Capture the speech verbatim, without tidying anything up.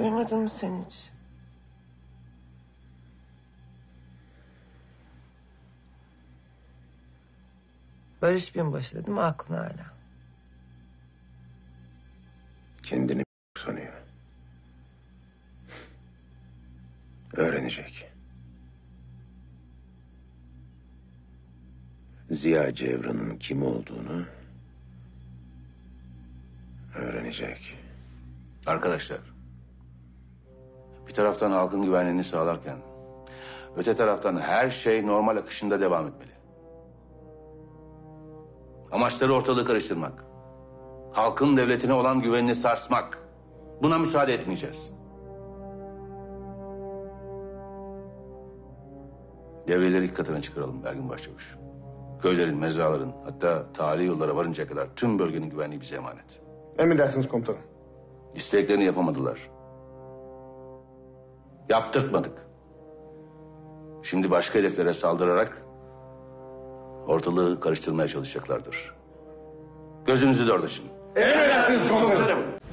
Duymadın mı sen hiç? Barış binbaşı değil mi aklın hala? Kendini sanıyor. Öğrenecek. Ziya Cevran'ın kim olduğunu öğrenecek. Arkadaşlar, bir taraftan halkın güvenliğini sağlarken öte taraftan her şey normal akışında devam etmeli. Amaçları ortalığı karıştırmak, halkın devletine olan güvenini sarsmak. Buna müsaade etmeyeceğiz. Devreleri ilk katına çıkaralım Ergin Başçavuş. Köylerin, mezraların, hatta tali yollara varıncaya kadar tüm bölgenin güvenliği bize emanet. Emredersiniz komutanım. İsteklerini yapamadılar. Yaptırtmadık. Şimdi başka hedeflere saldırarak ortalığı karıştırmaya çalışacaklardır. Gözünüzü dört açın. Emredersiniz komutanım.